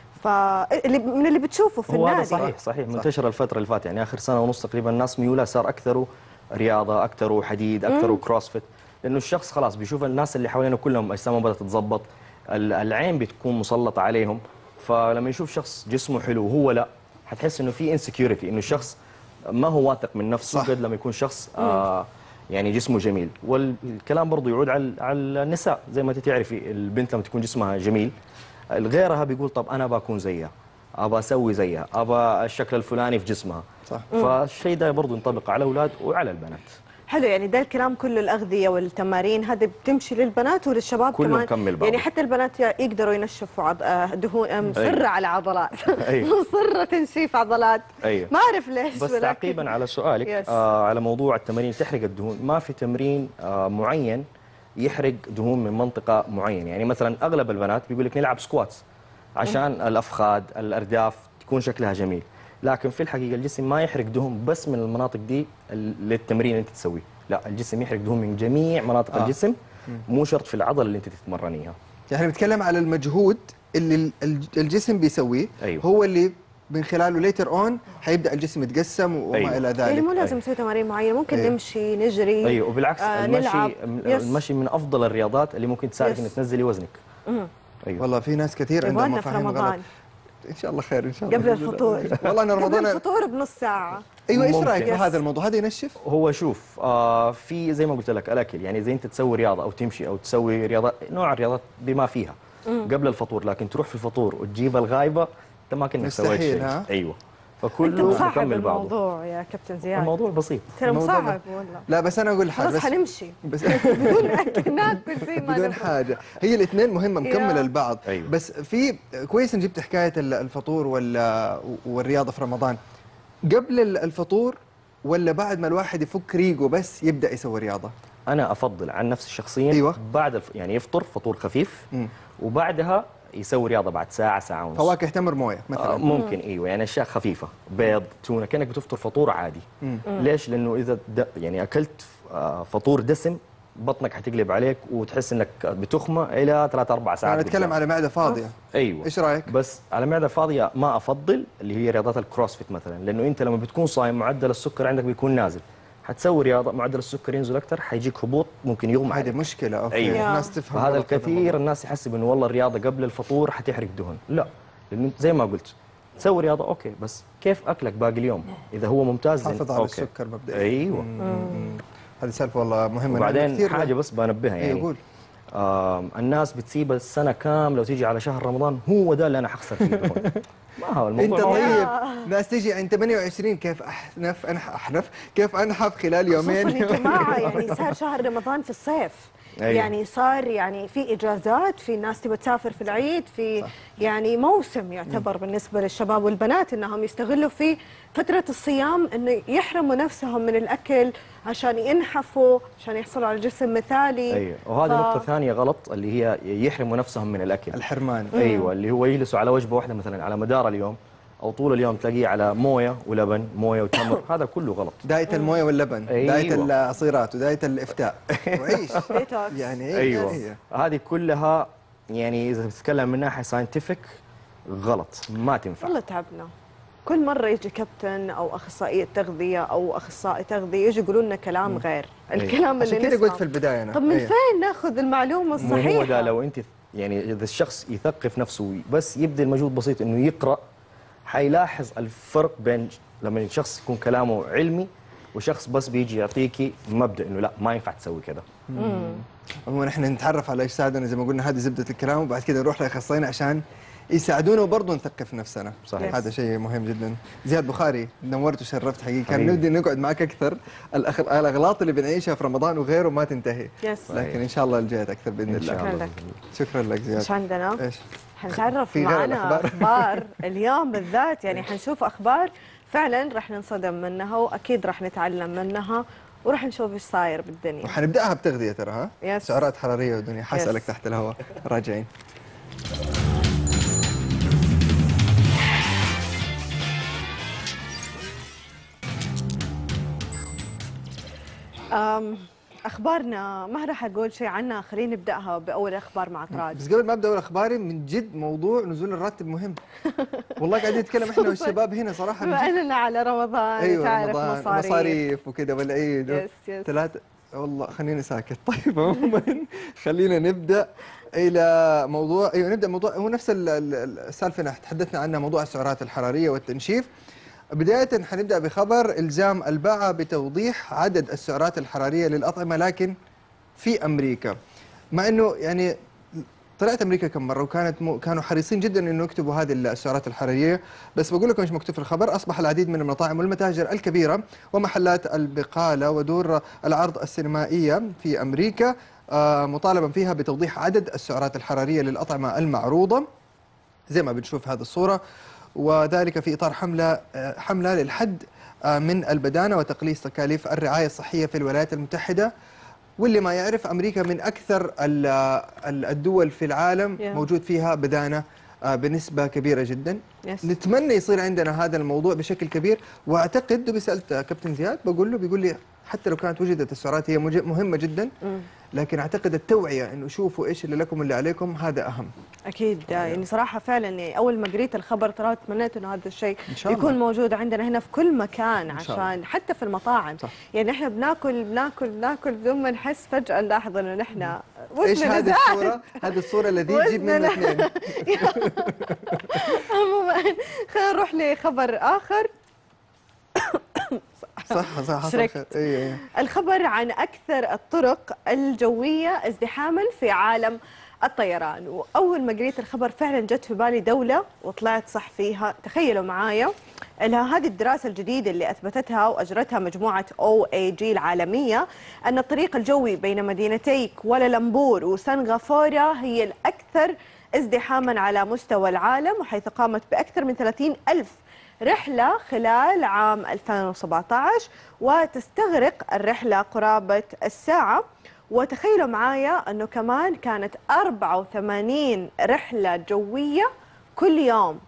فاللي من اللي بتشوفه في هو هذا النادي. صحيح صحيح منتشر الفتره اللي فاتت. يعني اخر سنه ونص تقريبا الناس ميولها صار اكثر رياضه، اكثر حديد، اكثر كروسفيت، لانه الشخص خلاص بيشوف الناس اللي حوالينه كلهم اجسامهم بدات تتظبط، ال- العين بتكون مسلطه عليهم، فلما يشوف شخص جسمه حلو وهو لا، حتحس انه في انسكيورتي، انه الشخص ما هو واثق من نفسه صح. قد لما يكون شخص آه يعني جسمه جميل. والكلام برضه يعود على على النساء، زي ما انت تعرفي البنت لما تكون جسمها جميل غيرها بيقول طب انا بكون زيها، ابى اسوي زيها، ابى الشكل الفلاني في جسمها. صح. فالشيء ده برضه ينطبق على الاولاد وعلى البنات. حلو، يعني ده الكلام كله الأغذية والتمارين هذه بتمشي للبنات وللشباب كله كمان. مكمل بعضه. يعني حتى البنات يقدروا ينشفوا عض... آه، دهون آه، مصرة أيوة. على عضلات أيوة. مصرة تنشيف عضلات. أيوة. ما أعرف ليش بس ولكن- تعقيبا على سؤالك يس. آه على موضوع التمارين تحرق الدهون، ما في تمرين آه معين يحرق دهون من منطقه معينه. يعني مثلا اغلب البنات بيقول لك نلعب سكواتس عشان الافخاذ الارداف تكون شكلها جميل، لكن في الحقيقه الجسم ما يحرق دهون بس من المناطق دي للتمرين اللي انت تسويه، لا، الجسم يحرق دهون من جميع مناطق آه. آه. الجسم، مو شرط في العضله اللي انت تتمرنيها. يعني بنتكلم على المجهود اللي الج- الجسم بيسويه. أيوه. هو اللي من خلاله ليتر اون حيبدا الجسم يتقسم وما أيوه. الى يعني ذلك. مو لازم نسوي تمارين معينة، ممكن أيوة. نمشي نجري. ايوه، وبالعكس آه المشي نلعب. يس. المشي من افضل الرياضات اللي ممكن تساعدك يس. انك تنزلي وزنك. مم. ايوه والله في ناس كثير عندهم يبغالنا في مفاهيم غلط. رمضان ان شاء الله خير ان شاء الله. قبل الفطور. والله انا قبل رمضان. الفطور بنص ساعة. ايوه، ايش ممكن. رايك في يس. هذا الموضوع؟ هذا ينشف؟ هو شوف آه في زي ما قلت لك الاكل، يعني زي انت تسوي رياضه او تمشي او تسوي رياضه نوع الرياضات بما فيها قبل الفطور، لكن تروح في الفطور وتجيب الغايبه انت ما كنت سويت مستحيل، شيء. ها؟ ايوه، انت فكله مصعب مكمل بعضه. الموضوع يا كابتن زياد. الموضوع بسيط. ترى الموضوع مصعب والله. لا بس انا اقول حاجه خلاص بس حنمشي بس بدون اكل ناكل زي ما بدون نبغى. حاجه. هي الاثنين مهمه مكمله يا. لبعض. أيوة. بس في كويس ان جبت حكايه ال- الفطور وال- والرياضه في رمضان. قبل ال- الفطور ولا بعد ما الواحد يفك ريقه بس يبدا يسوي رياضه؟ انا افضل عن نفسي شخصيا أيوة. بعد الف... يعني يفطر فطور خفيف مم. وبعدها يسوي رياضه بعد ساعه ساعه ونص. فواكه تمر مويه مثلا. آه ممكن ايوه، يعني اشياء خفيفه، بيض تونه، كانك بتفطر فطور عادي. مم. ليش؟ لانه اذا يعني اكلت آه فطور دسم بطنك حتقلب عليك وتحس انك بتخمه الى ثلاث اربع ساعات. انا اتكلم على معده فاضيه. ايوه. ايش رايك؟ بس على معده فاضيه ما افضل اللي هي رياضات الكروسفيت مثلا، لانه انت لما بتكون صايم معدل السكر عندك بيكون نازل، حتسوي رياضه معدل السكر ينزل اكثر، حيجيك هبوط ممكن يغمى عليك. هذه مشكله. اوكي. أيوة. الناس تفهم. فهذا الكثير الناس يحسب انه والله الرياضه قبل الفطور حتحرق دهن، لا، لانه انت زي ما قلت تسوي رياضه اوكي، بس كيف اكلك باقي اليوم؟ اذا هو ممتاز حافظ على السكر مبدئيا. ايوه. هذه سالفه والله مهمه. وبعدين حاجه بس بنبهها يعني. يقول آه الناس بتسيب السنه كامله وتيجي على شهر رمضان هو ده اللي انا حخسر فيه دهون. ما هو الموضوع. انت طيب ناس تيجي عند ثمانية وعشرين كيف احنف انح احنف كيف انحف خلال يومين. خصوصا يا جماعه يعني صار شهر رمضان في الصيف. أيوة. يعني صار يعني في اجازات، في ناس تبغى تسافر في العيد، في صح. يعني موسم يعتبر م. بالنسبه للشباب والبنات انهم يستغلوا في فتره الصيام انه يحرموا نفسهم من الاكل عشان ينحفوا، عشان يحصلوا على جسم مثالي. ايوه، وهذه ف... نقطه ثانيه غلط اللي هي يحرموا نفسهم من الاكل. الحرمان. ايوه، اللي هو يجلسوا على وجبه واحده مثلا على مدار اليوم او طول اليوم تلاقيه على مويه ولبن، مويه وتمر. هذا كله غلط. دايت المويه واللبن. أيوة. دايت العصيرات ودايت الافتاء وعيش. يعني ايوه هي. هذه كلها يعني اذا بتتكلم من ناحيه ساينتفك غلط، ما تنفع. والله تعبنا كل مره يجي كابتن او اخصائيه تغذيه او اخصائي تغذيه يجي يقولوا لنا كلام م. غير الكلام اللي عشان كذا قلت في البدايه انا. طب من فين ناخذ المعلومه الصحيحه؟ هو ده لو انت يعني اذا الشخص يثقف نفسه بس يبذل مجهود بسيط انه يقرا، حيلاحظ الفرق بين لما الشخص يكون كلامه علمي وشخص بس بيجي يعطيكي مبدا انه لا ما ينفع تسوي كذا. عموما نحن نتعرف على ايش ساعدنا زي ما قلنا، هذه زبده الكلام، وبعد كذا نروح لاخصائيين عشان يساعدونا وبرضه نثقف نفسنا. صحيح. هذا شيء مهم جدا. زياد بخاري نورت وشرفت حقيقه، كان ودي نقعد معك اكثر. الاغلاط اللي بنعيشها في رمضان وغيره ما تنتهي. يس. لكن ان شاء الله الجايات اكثر باذن الله. شكرا لك. شكرا لك زياد. ايش عندنا؟ ايش؟ حنتعرف معنا اخبار اليوم بالذات، يعني حنشوف اخبار فعلا راح ننصدم منها واكيد راح نتعلم منها وراح نشوف ايش صاير بالدنيا. وحنبداها بتغذيه ترى ها؟ يس. سعرات حراريه ودنيا، حاسالك تحت الهواء. راجعين. أم اخبارنا ما راح اقول شيء عنها، خلينا نبداها باول اخبار مع طراد. بس قبل ما ابدا اول اخباري، من جد موضوع نزول الراتب مهم. والله قاعدين نتكلم احنا والشباب هنا صراحه بما اننا على رمضان. أيوة تعرف رمضان مصاريف مصاريف وكذا والعيد. يس يس. ثلاثة والله خليني ساكت. طيب عموما خلينا نبدا الى موضوع، ايوه نبدا موضوع هو نفس السالفه اللي تحدثنا عنها، موضوع السعرات الحراريه والتنشيف. بداية حنبدأ بخبر إلزام الباعة بتوضيح عدد السعرات الحرارية للأطعمة لكن في أمريكا. مع أنه يعني طلعت أمريكا كم مرة وكانت م... كانوا حريصين جدا أنه يكتبوا هذه السعرات الحرارية، بس بقول لكم إيش مكتوب في الخبر. أصبح العديد من المطاعم والمتاجر الكبيرة ومحلات البقالة ودور العرض السينمائية في أمريكا مطالبا فيها بتوضيح عدد السعرات الحرارية للأطعمة المعروضة زي ما بنشوف هذه الصورة، وذلك في إطار حملة حملة للحد من البدانة وتقليص تكاليف الرعاية الصحية في الولايات المتحدة. واللي ما يعرف أمريكا من أكثر الدول في العالم yeah. موجود فيها بدانة بنسبة كبيرة جدا. yes. نتمنى يصير عندنا هذا الموضوع بشكل كبير، وأعتقد بسألت كابتن زياد بقول له بيقول لي حتى لو كانت وجدت السعرات هي مهمة جدا mm. لكن أعتقد التوعية إنه شوفوا إيش اللي لكم واللي عليكم هذا أهم. أكيد يعني صراحة فعلا يعني أول ما قريت الخبر ترى تمنيت إنه هذا الشيء يكون موجود عندنا هنا في كل مكان، عشان حتى في المطاعم صح. يعني إحنا بناكل بناكل بناكل بدون ما نحس فجأة نلاحظ إنه نحن إيش هذه الصورة؟ هذه الصورة اللي تجيب منها اثنين. عموما خلينا نروح لخبر آخر. صح صح حصل خير. أيه. الخبر عن أكثر الطرق الجوية ازدحاما في عالم الطيران، وأول ما قريت الخبر فعلا جت في بالي دولة وطلعت صح فيها. تخيلوا معايا هذه الدراسة الجديدة اللي أثبتتها وأجرتها مجموعة أو إي جي العالمية أن الطريق الجوي بين مدينتي كوالالمبور وسنغافورة هي الأكثر ازدحاما على مستوى العالم، وحيث قامت بأكثر من ثلاثين ألف رحلة خلال عام ألفين وسبعة عشر، وتستغرق الرحلة قرابة الساعة. وتخيلوا معايا أنه كمان كانت أربعة وثمانين رحلة جوية كل يوم.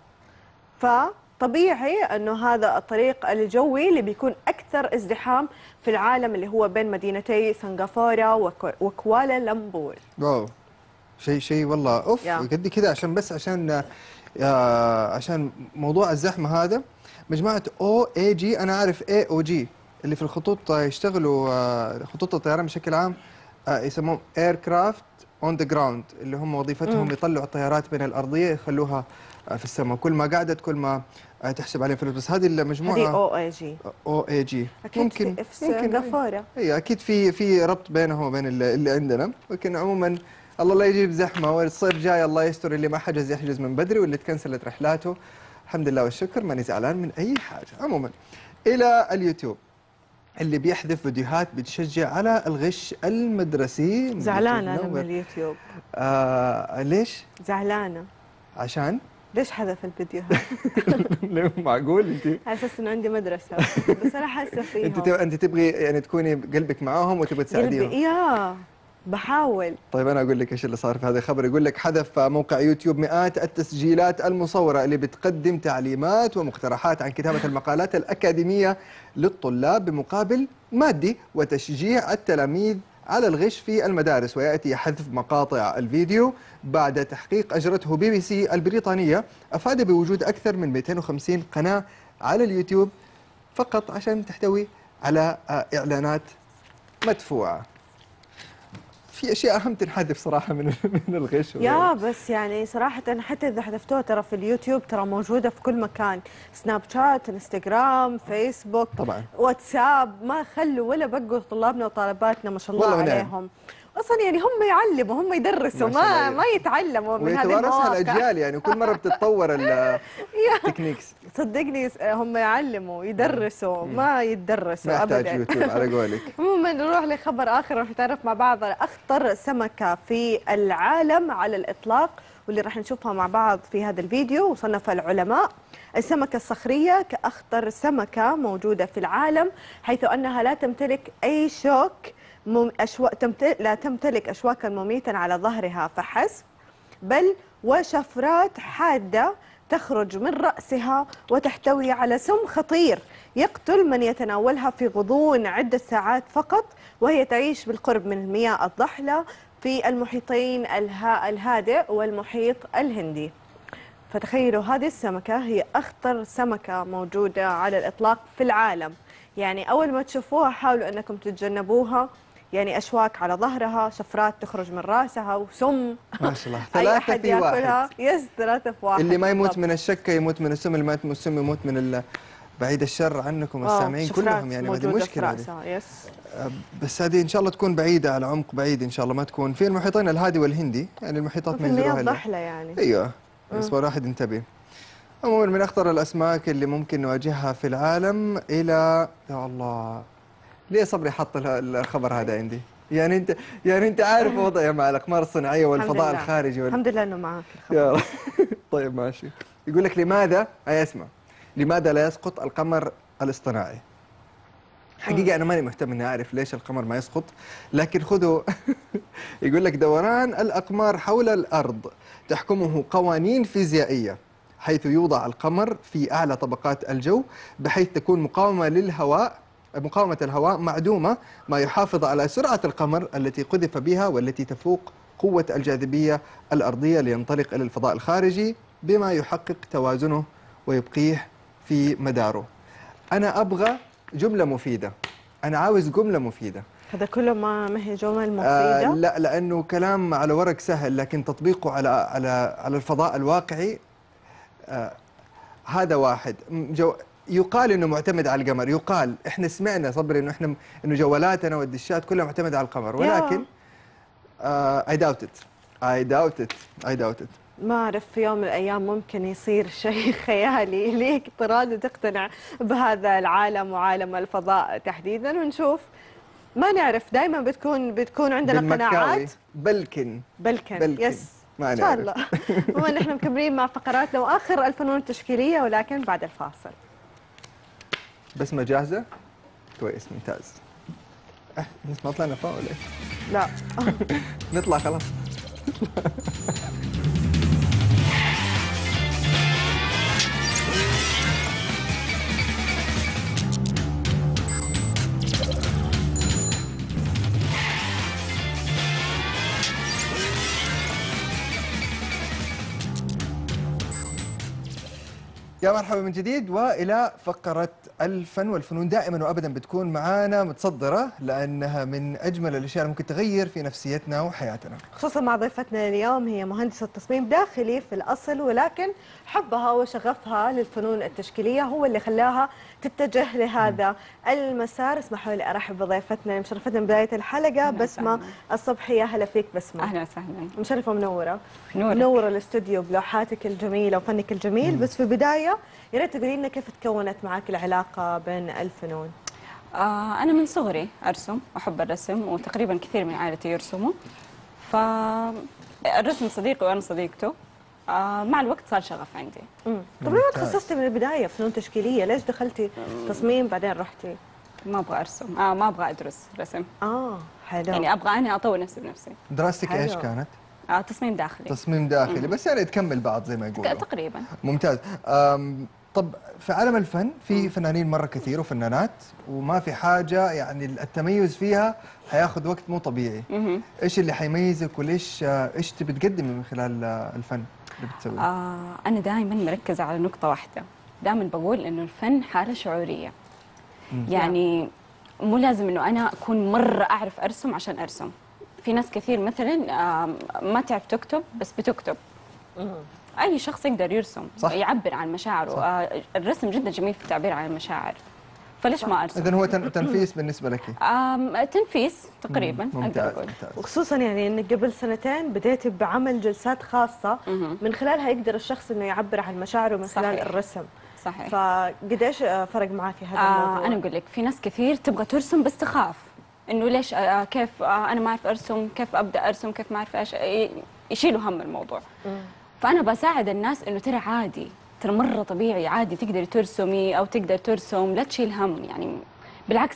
فطبيعي أنه هذا الطريق الجوي اللي بيكون أكثر ازدحام في العالم، اللي هو بين مدينتي سنغافورة وكو- وكوالالمبور. واو، شيء شيء والله اوف يا. قد كذا. عشان بس عشان آه عشان موضوع الزحمه هذا، مجموعه او اي جي، انا عارف اي او جي اللي في الخطوط يشتغلوا آه خطوط الطيران بشكل عام، آه يسموهم اير كرافت اون ذا جراوند، اللي هم وظيفتهم مم. يطلعوا الطيارات من الارضيه يخلوها آه في السماء. كل ما قعدت كل ما آه تحسب عليهم فلوس. بس هذه المجموعه هذه او اي جي او اي جي أكيد في في سنغافورة. اي اكيد في في ربط بينهم وبين اللي, اللي عندنا، لكن عموما الله لا يجيب زحمه، والصيف جاي الله يستر، اللي ما حجز يحجز من بدري، واللي تكنسلت رحلاته الحمد لله والشكر، ماني زعلان من اي حاجه. عموما الى اليوتيوب اللي بيحذف فيديوهات بتشجع على الغش المدرسي. زعلانة أنا من منور. اليوتيوب، آه ليش؟ زعلانة. عشان ليش حذف الفيديوهات؟ معقول انت على أساس إنه عندي مدرسة، بس أنا حاسة فيهم. انت تب... انت تبغي يعني تكوني قلبك معاهم وتبغي تساعديهم. قلبي يا بحاول. طيب انا اقول لك ايش اللي صار في هذا الخبر. يقول لك حذف موقع يوتيوب مئات التسجيلات المصوره اللي بتقدم تعليمات ومقترحات عن كتابه المقالات الاكاديميه للطلاب بمقابل مادي وتشجيع التلاميذ على الغش في المدارس. وياتي حذف مقاطع الفيديو بعد تحقيق اجرته بي بي سي البريطانيه افاد بوجود اكثر من مئتين وخمسين قناه على اليوتيوب فقط عشان تحتوي على اعلانات مدفوعه. في اشياء اهم تنحذف صراحه من من الغش. يا بس يعني صراحة حتى إذا حذفتوها ترى في اليوتيوب ترى موجودة في كل مكان، سناب شات، انستغرام، فيسبوك، طبعا واتساب، ما خلوا ولا بقوا طلابنا وطالباتنا ما شاء الله والله ونعم. عليهم. اصلا يعني هم يعلموا، هم يدرسوا، ما شاء ما الله. ما يتعلموا من هذه ويتوارثها المواقع. الاجيال يعني، وكل مره بتتطور التكنيكس. صدقني هم يعلموا يدرسوا، ما يتدرسوا ما يحتاج ابدا. يوتيوب على قولك. عموما نروح لخبر اخر، راح نتعرف مع بعض على اخطر سمكه في العالم على الاطلاق، واللي راح نشوفها مع بعض في هذا الفيديو. وصنف العلماء السمكة الصخرية كأخطر سمكة موجودة في العالم، حيث أنها لا تمتلك أي شوك مم... أشوا... تمت... لا تمتلك أشواكا مميتا على ظهرها فحسب، بل وشفرات حادة تخرج من رأسها وتحتوي على سم خطير يقتل من يتناولها في غضون عدة ساعات فقط، وهي تعيش بالقرب من المياه الضحلة في المحيطين الها... الهادئ والمحيط الهندي. فتخيلوا هذه السمكة هي أخطر سمكة موجودة على الإطلاق في العالم. يعني أول ما تشوفوها حاولوا أنكم تتجنبوها، يعني أشواك على ظهرها، شفرات تخرج من راسها، وسم. ما شاء الله. أي ثلاثة أحد في ياكلها. واحد. يس ثلاثة في واحد. اللي ما يموت بالضبط. من الشكة يموت من السم، اللي ما يموت من السم يموت من ال... بعيد الشر عنكم آه، السامعين شفرات كلهم، يعني هذه موجودة في مشكلة هذه. رأسها. يس. آه، بس هذه ان شاء الله تكون بعيدة على عمق بعيد، ان شاء الله ما تكون في المحيطين الهادي والهندي، يعني المحيطات وفي ما المياه ينزلوها إلا. الضحلة يعني. ايوه بس الواحد ينتبه. عموما من اخطر الاسماك اللي ممكن نواجهها في العالم الى يا الله، ليه صبري حط ال- الخبر هذا عندي؟ يعني انت يعني انت عارف وضعي مع الاقمار الصناعيه والفضاء لله. الخارجي وال... الحمد لله انه معك. يا رب. طيب ماشي. يقول لك لماذا اي اسمع لماذا لا يسقط القمر الاصطناعي؟ حقيقة أنا ماني مهتم إني أعرف ليش القمر ما يسقط، لكن خذوا يقول لك دوران الأقمار حول الأرض تحكمه قوانين فيزيائية، حيث يوضع القمر في أعلى طبقات الجو بحيث تكون مقاومة للهواء مقاومة الهواء معدومة، ما يحافظ على سرعة القمر التي قذف بها والتي تفوق قوة الجاذبية الأرضية لينطلق إلى الفضاء الخارجي، بما يحقق توازنه ويبقيه في مداره. أنا أبغى جملة مفيدة، أنا عاوز جملة مفيدة. هذا كله ما ما هي جمل مفيدة؟ آه لا، لأنه كلام على ورق سهل، لكن تطبيقه على على على الفضاء الواقعي آه هذا واحد. جو يقال انه معتمد على القمر، يقال احنا سمعنا صبري انه احنا انه جوالاتنا والدشات كلها معتمده على القمر، ولكن اي داوت ات اي داوت ات اي داوت ات ما أعرف، في يوم من الأيام ممكن يصير شيء خيالي ليك اضطراد وتقتنع بهذا العالم وعالم الفضاء تحديدا، ونشوف ما نعرف. دائما بتكون بتكون عندنا قناعات بلكن بلكن, بلكن. يس ما إن شاء الله. عموما نحن مكملين مع فقراتنا وآخر الفنون التشكيلية، ولكن بعد الفاصل. بس ما جاهزة؟ كويس ممتاز. اه لسه ما طلعنا فوق ولا ايه؟ لا نطلع خلاص. يا مرحبا من جديد والى فقره الفن والفنون. دائما وابدا بتكون معانا متصدره لانها من اجمل الاشياء اللي ممكن تغير في نفسيتنا وحياتنا. خصوصا مع ضيفتنا اليوم، هي مهندسة تصميم داخلي في الأصل، ولكن حبها وشغفها للفنون التشكيلية هو اللي خلاها تتجه لهذا المسار. اسمحوا لي أرحب بضيفتنا اللي مشرفتنا من بداية الحلقة، بسمة الصبحي. يا هلا فيك بسمة. أهلا وسهلا. مشرفة ومنورة. نورك. منورة الاستوديو بلوحاتك الجميلة وفنك الجميل. مم. بس في البداية يا ريت تقولي لنا كيف تكونت معك العلاقة بين الفنون؟ آه أنا من صغري أرسم، أحب الرسم، وتقريبا كثير من عائلتي يرسموا. فالرسم صديقي وأنا صديقته. آه مع الوقت صار شغف عندي. امم طب ليه ما تخصصتي من البداية فنون تشكيلية؟ ليش دخلتي تصميم بعدين رحتي؟ ما أبغى أرسم، آه ما أبغى أدرس رسم. آه حلو. يعني أبغى أنا أطور نفسي بنفسي. دراستك حلو. ايش كانت؟ آه تصميم داخلي. تصميم داخلي. مم. بس يعني تكمل بعض زي ما يقولوا. تقريبا. ممتاز. أم طب في عالم الفن في فنانين مره كثير وفنانات، وما في حاجه يعني التميز فيها حياخذ وقت مو طبيعي. مم. ايش اللي حيميزك وليش ايش تبي تقدمي من خلال الفن اللي بتسويه؟ آه أنا دائما مركزة على نقطة واحدة، دائما بقول إنه الفن حالة شعورية. مم. يعني مو لازم إنه أنا أكون مرة أعرف أرسم عشان أرسم. في ناس كثير مثلا ما تعرف تكتب بس بتكتب. مم. اي شخص يقدر يرسم، صح. يعبر عن مشاعره. صح. الرسم جدا جميل في التعبير عن المشاعر، فليش ما ارسم؟ اذا هو تنفيس بالنسبه لك؟ تنفيس تقريبا. مم. اقدر اقول. وخصوصا يعني انك قبل سنتين بديتي بعمل جلسات خاصه مم. من خلالها يقدر الشخص انه يعبر عن مشاعره من خلال صحيح. الرسم. صحيح. فقديش فرق معك هذا آه الموضوع؟ انا اقول لك في ناس كثير تبغى ترسم بس تخاف انه ليش آه كيف آه انا ما اعرف ارسم، كيف ابدا ارسم، كيف ما اعرف ايش، يشيلوا هم الموضوع. مم. فأنا بساعد الناس إنه ترى عادي، ترى مرة طبيعي، عادي تقدري ترسمي أو تقدر ترسم، لا تشيل هم. يعني بالعكس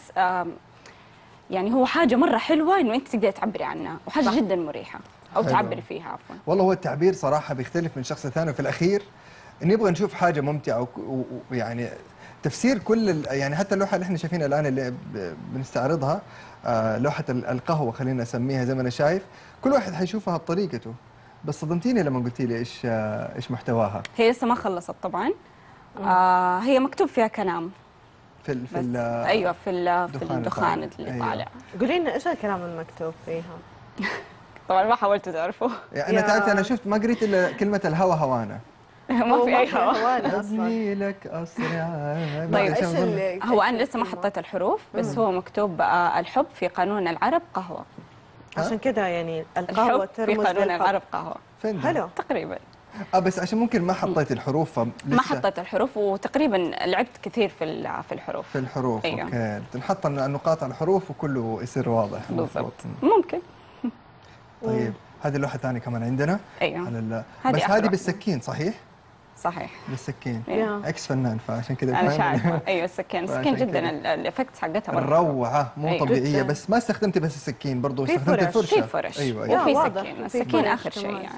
يعني هو حاجة مرة حلوة إنه أنت تقدري تعبري عنها، وحاجة صح. جدا مريحة أو حلو. تعبري فيها عفوا. والله هو التعبير صراحة بيختلف من شخص لثاني، وفي الأخير نبغى نشوف حاجة ممتعة ويعني تفسير كل يعني حتى اللوحة اللي احنا شايفينها الآن اللي بنستعرضها، لوحة القهوة خلينا نسميها زي ما أنا شايف، كل واحد حيشوفها بطريقته. بس صدمتيني لما قلتي لي ايش ايش محتواها. هي لسه ما خلصت طبعا. آه هي مكتوب فيها كلام في ال في ال ايوه في ال في الدخان اللي أيوة. طالع. قولي لنا ايش الكلام المكتوب فيها؟ طبعا ما حاولتوا تعرفوا. يعني انا تعرفت، انا شفت ما قريت الا كلمه الهوى هوانا. ما في اي هوانا ابني لك اسرع. طيب ايش اللي هو انا لسه ما حطيت الحروف، بس هو مكتوب الحب في قانون العرب قهوه. عشان كده يعني القهوة ترمز في قانون العرب قهوة. حلو تقريبا. اه بس عشان ممكن ما حطيت الحروف ما حطيت الحروف، وتقريبا لعبت كثير في في الحروف. في الحروف أيوة. اوكي، نحط النقاط على الحروف وكله يصير واضح. بالضبط. ممكن. طيب هذه اللوحة الثانية كمان عندنا. ايوه. بس هذه بالسكين صحيح؟ صحيح. بالسكين. أيوة. اكس فنان فعشان كذا انا شايفه. ايوه السكين، السكين جدا الافكت حقتها مره روعه مو أيوة. طبيعيه. بس ما استخدمتي بس السكين، برضه استخدمت الفرشه. في فرش. ايوه ايوه وفي سكين. السكين اخر شيء يعني.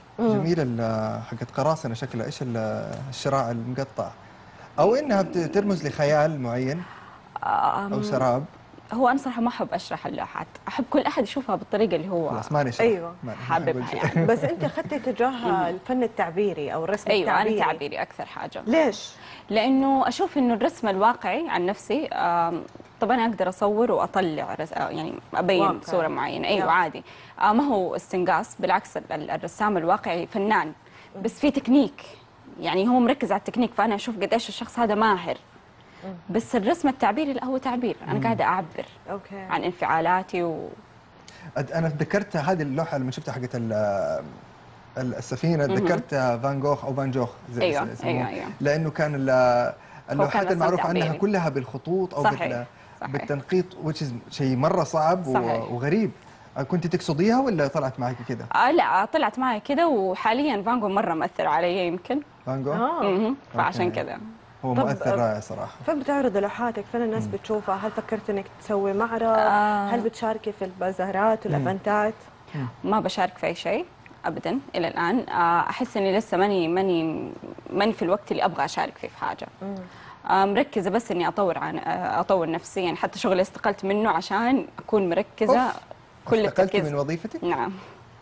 جميله حقت قراصنه شكلها. ايش الشراع المقطع؟ او انها بترمز لخيال معين او سراب؟ هو انا صراحه ما احب اشرح اللوحات، احب كل احد يشوفها بالطريقه اللي هو خلاص ما نشرح. ايوه حاببها يعني. بس انت اخذتي اتجاه الفن التعبيري او الرسم أيوة التعبيري. ايوه انا تعبيري اكثر حاجه. ليش؟ لانه اشوف انه الرسم الواقعي عن نفسي طبعا اقدر اصور واطلع يعني ابين واقع. صوره معينه. ايوه يا. عادي ما هو استنقاص، بالعكس الرسام الواقعي فنان بس في تكنيك، يعني هو مركز على التكنيك، فانا اشوف قديش الشخص هذا ماهر. بس الرسم التعبيري لا هو تعبير، انا قاعده اعبر أوكي. عن انفعالاتي و... انا تذكرت هذه اللوحه لما شفتها حقت السفينه، تذكرت فان جوخ او فان جوخ زي أيوة. أيوة. أيوة. لانه كان اللوحات المعروفه عنها كلها بالخطوط او صحيح. صحيح. بالتنقيط، which is شيء مره صعب صحيح. وغريب. كنت تقصديها ولا طلعت معك كذا؟ آه لا طلعت معي كذا، وحاليا فان جوخ مره مأثر علي يمكن. فان جوخ؟ اه فعشان كذا هو طب، مؤثر رائع صراحه. فين بتعرض لوحاتك؟ فين الناس بتشوفها؟ هل فكرت انك تسوي معرض؟ آه. هل بتشاركي في البازارات والايفنتات؟ ما بشارك في اي شيء ابدا الى الان. آه، احس اني لسه ماني ماني ماني في الوقت اللي ابغى اشارك فيه في حاجه. آه، مركزه بس اني اطور عن آه، اطور نفسي، يعني حتى شغلي استقلت منه عشان اكون مركزه. أوف. كل استقلتي التركيز. من وظيفتك؟ نعم.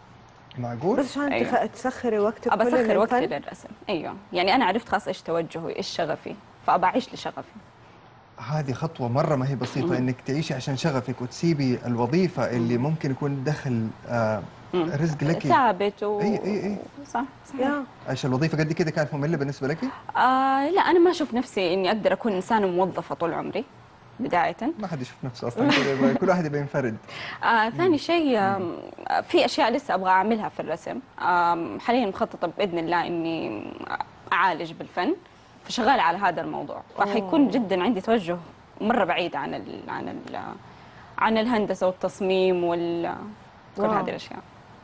معقول؟ بس عشان أيوة. تخ- تسخري وقتك ابى كله اسخر وقتي للفن؟ للرسم. ايوه، يعني انا عرفت خلاص ايش توجهي، ايش شغفي، فابى اعيش لشغفي. هذه خطوة مرة ما هي بسيطة، انك تعيشي عشان شغفك وتسيبي الوظيفة اللي ممكن يكون دخل آه رزق لك. ثابت و... اي اي اي صح صح. يا ايش الوظيفة قد كده كانت مملة بالنسبة لك؟ آه لا، انا ما اشوف نفسي اني اقدر اكون انسانه موظفه طول عمري بدايه. ما حد يشوف نفسه اصلا كده، يبغى- كل واحد يبغى ينفرد. آه ثاني شيء، آم، في اشياء لسه ابغى اعملها في الرسم. آم، حاليا مخططه باذن الله اني اعالج بالفن، فشغاله على هذا الموضوع، فحيكون جدا عندي توجه مره بعيد عن ال عن ال عن الهندسه والتصميم وال كل واو. هذه الاشياء.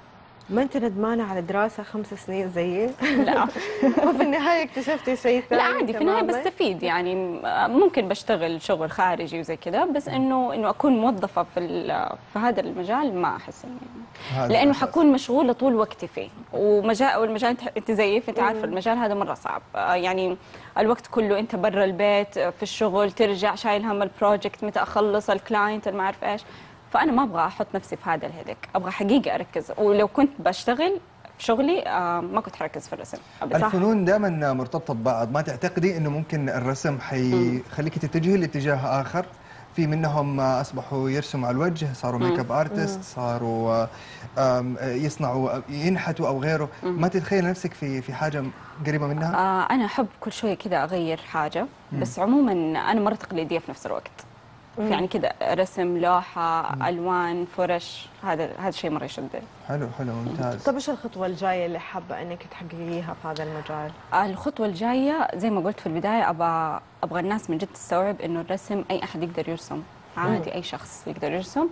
ما انت ندمانه على دراسه خمس سنين زيي؟ لا وفي النهايه اكتشفتي شيء ثاني؟ لا عادي، في النهايه تماماً؟ بستفيد، يعني ممكن بشتغل شغل خارجي وزي كذا، بس انه انه اكون موظفه في ال- في هذا المجال ما احس اني، هذا لانه الأساس. حكون مشغوله طول وقتي فيه. ومجال والمجال انت- انت زيي، فانت عارفه المجال هذا مره صعب. آه، يعني الوقت كله انت برا البيت، آه، في الشغل، ترجع شايل هم البروجكت، متى اخلص الكلاينت، ما اعرف ايش. فانا ما ابغى احط نفسي في هذا الهيدك، ابغى حقيقه اركز. ولو كنت بشتغل في شغلي آه، ما كنت حركز في الرسم ابدا. الفنون دائما مرتبطة ببعض، ما تعتقدي انه ممكن الرسم حيخليك تتجهي لاتجاه اخر؟ في منهم اصبحوا يرسموا على الوجه، صاروا ميك اب ارتست، صاروا آم، يصنعوا ينحتوا او غيره. ما تتخيل نفسك في في حاجة قريبة منها؟ آه أنا أحب كل شوية كذا أغير حاجة، بس عموما أنا مرة تقليدية في نفس الوقت. يعني كذا رسم، لوحة، ألوان، فرش، هذا هذا شيء مرة يشدني. حلو حلو ممتاز. طب ايش الخطوه الجايه اللي حابه انك تحققيها في هذا المجال؟ آه الخطوة الجاية زي ما قلت في البداية، أبغى أبغى الناس من جد تستوعب إنه الرسم أي أحد يقدر يرسم، عادي أي شخص يقدر يرسم.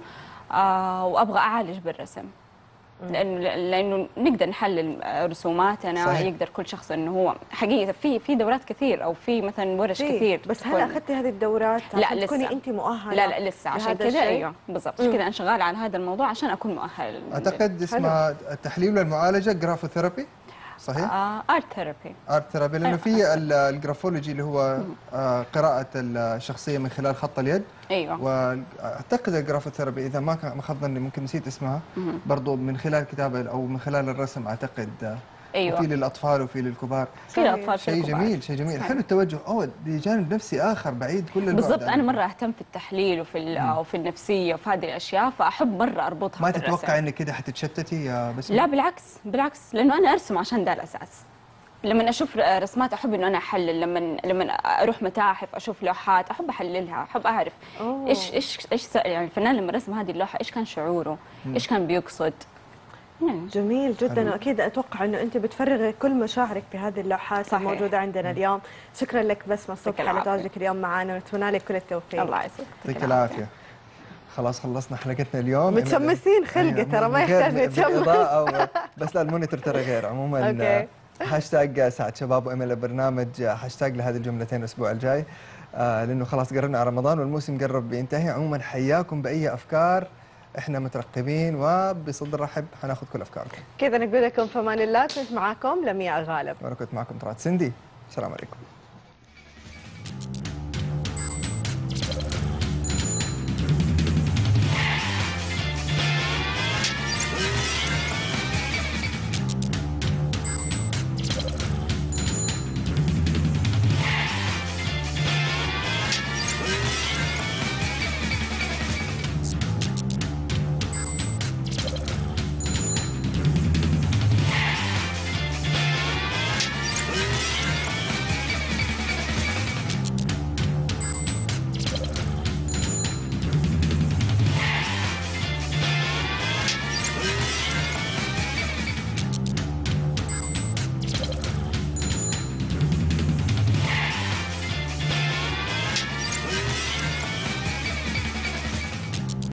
آه وأبغى أعالج بالرسم، لانه لانه نقدر نحلل رسوماتنا. صحيح. يقدر كل شخص انه هو حقيقه في في دورات كثير، او في مثلا ورش إيه، كثير. بس هل تكون- اخذتي هذه الدورات لا عشان لسه. تكوني انت مؤهله؟ لا لا لسه، عشان لهذا كذا الشيء؟ ايوه بالضبط، عشان كذا انا شغاله على هذا الموضوع عشان اكون مؤهله. اعتقد اسمها التحليل والمعالجة، جرافوثيرابي، صحيح؟ آه ارت ثيرابي. ارت ثيرابي، لانه أيوة. في ال- الجرافولوجي اللي هو آه، قراءة الشخصية من خلال خط اليد، ايوه واعتقد الجرافوثيرابي اذا ما كان- ما خاب ظني، ممكن نسيت اسمها، برضو من خلال كتابة او من خلال الرسم اعتقد. آه، ايوه وفي للاطفال وفي للكبار. في الاطفال في شيء الكبار. جميل شيء جميل. صحيح. حلو التوجه. اوه لجانب نفسي اخر بعيد كل البعد بالضبط، عن- انا مره اهتم في التحليل وفي ال- وفي النفسيه وفي هذه الاشياء، فاحب مره اربطها ما بالرسم. تتوقع انك كده حتتشتتي يا بسمة؟ لا بالعكس بالعكس، لانه انا ارسم عشان ده الاساس. لما اشوف رسمات احب انه انا احلل، لما لما اروح متاحف اشوف لوحات احب احللها، احب اعرف أوه. ايش ايش ايش يعني الفنان لما رسم هذه اللوحه ايش كان شعوره، ايش كان بيقصد. يعني جميل جدا، حلو. واكيد اتوقع انه انت بتفرغي كل مشاعرك في هذه اللوحات صحيح. الموجوده عندنا اليوم. شكرا لك بسمة الصبح على العافية. تواجدك اليوم معنا، ونتمنى لك كل التوفيق. الله يسعدك. يعطيك العافية. خلاص خلصنا حلقتنا اليوم. متشمسين خلقة، ترى ما من غير يحتاج نتشمس. بالإضاءة و- بس لا المونيتور ترى غير عموما. أوكي. هاشتاج ساعة شباب وإيميل البرنامج، هاشتاج لهذه الجملتين الأسبوع الجاي، آه لأنه خلاص قربنا على رمضان والموسم قرب بينتهي. عموما حياكم بأي أفكار، احنا مترقبين وبصدر رحب حناخذ كل أفكاركم. كذا نقول لكم في امان الله، كنت معاكم لمياء غالب. وأنا كنت معكم طلعت سندي. السلام عليكم.